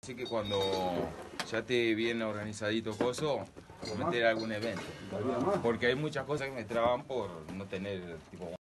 Así que cuando ya esté bien organizadito coso, meter algún evento. Porque hay muchas cosas que me traban por no tener tipo